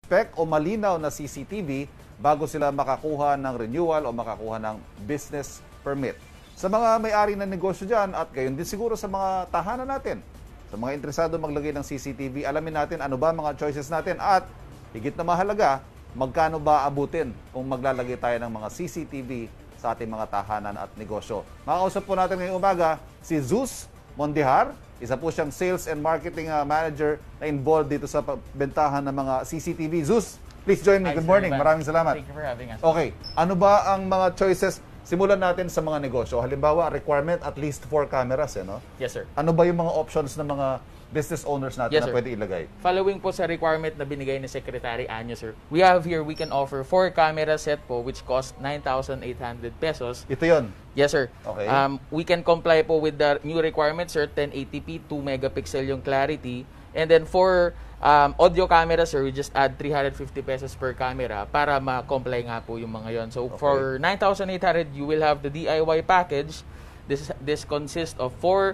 suspect o malinaw na CCTV bago sila makakuha ng renewal o makakuha ng business permit. Sa mga may-ari ng negosyo dyan at gayon din siguro sa mga tahanan natin, sa mga interesado maglagay ng CCTV, alamin natin ano ba mga choices natin at higit na mahalaga, magkano ba abutin kung maglalagay tayo ng mga CCTV sa ating mga tahanan at negosyo. Makakausap po natin ngayong umaga si Zeus Mondihar, isa po siyang sales and marketing manager na involved dito sa bentahan ng mga CCTV. Zeus, please join me. Good morning. Maraming salamat. Thank you for having us. Okay, ano ba ang mga choices? Simulan natin sa mga negosyo. Halimbawa, requirement at least 4 cameras, no? Yes, sir. Ano ba yung mga options ng mga business owners natin Yes, na sir. pwede ilagay? Following po sa requirement na binigay ni Secretary Anyo, sir, we can offer 4 camera set po which cost 9,800 pesos. Ito yon. Yes, sir. Okay. We can comply po with the new requirements, sir, 1080p, 2 megapixel yung clarity. And then for audio camera, sir, we just add 350 pesos per camera para ma-comply nga po yung mga yon. So Okay. for 9,800, you will have the DIY package. This consists of 4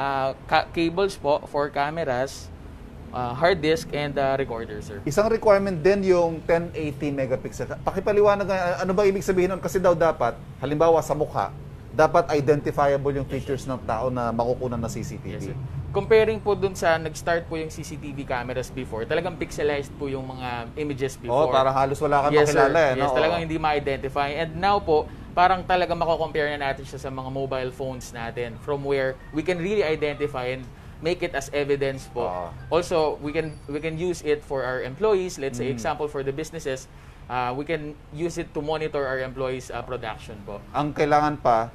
cables po, 4 cameras, hard disk, and recorder, sir. Isang requirement din yung 1080 megapixel. Pakipaliwanag nga, ano ba ibig sabihin nun? Kasi daw dapat, halimbawa sa mukha, dapat identifiable yung features ng tao na makukunan na CCTV. Yes, sir. Comparing po dun sa nag-start po yung CCTV cameras before, talagang pixelized po yung mga images before. Oh, parang halos wala kang Yes, sir. makilala. Yes, No? talagang hindi ma-identify. And now po, parang talaga mako-compare na natin siya sa mga mobile phones natin from where we can really identify and make it as evidence po. Also, we can use it for our employees. Let's say, example for the businesses, we can use it to monitor our employees' production po. Ang kailangan pa,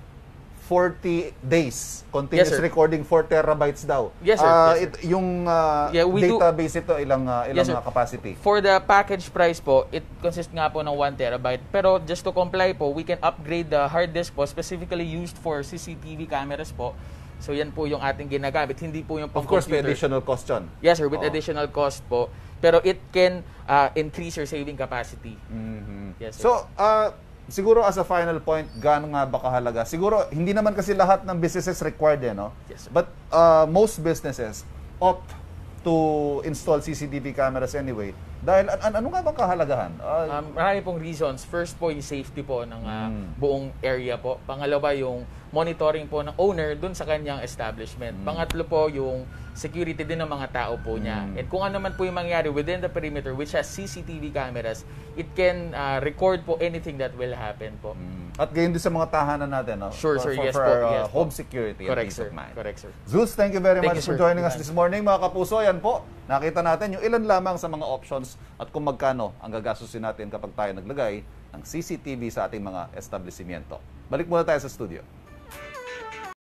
40 days. Continuous Yes, sir. recording, 4 terabytes daw. Yes, sir. Yes, sir. Yung Yeah, we do- database ito, ilang Yes, sir. capacity? For the package price po, it consists nga po ng 1 terabyte. Pero just to comply po, we can upgrade the hard disk po, specifically used for CCTV cameras po. So yan po yung ating ginagamit, hindi po yung Of course, may pang-computer. additional cost yun. Yes, sir, with additional cost po. Pero it can increase your saving capacity. Yes, sir. So, siguro as a final point, gaano nga ba kahalaga? Siguro, hindi naman kasi lahat ng businesses required, no? Yes, sir. But most businesses opt to install CCTV cameras anyway. Dahil, ano nga bang kahalagahan? Marami pong reasons. First po, yung safety po ng buong area po. Pangalawa, yung monitoring po ng owner dun sa kanyang establishment. Pangatlo po, yung security din ng mga tao po niya. And kung ano man po yung mangyari within the perimeter which has CCTV cameras, it can record po anything that will happen po. At gayon din sa mga tahanan natin, no? Sure, sir. Yes for po. our, Yes po. home security and Correct, peace sir. of mind. Correct, sir. Zeus, thank you very Thank much you, for sir. joining us this morning. Mga kapuso, yan po. Nakita natin yung ilan lamang sa mga options at kung magkano ang gagastusin natin kapag tayo naglagay ng CCTV sa ating mga establishmento. Balik muna tayo sa studio.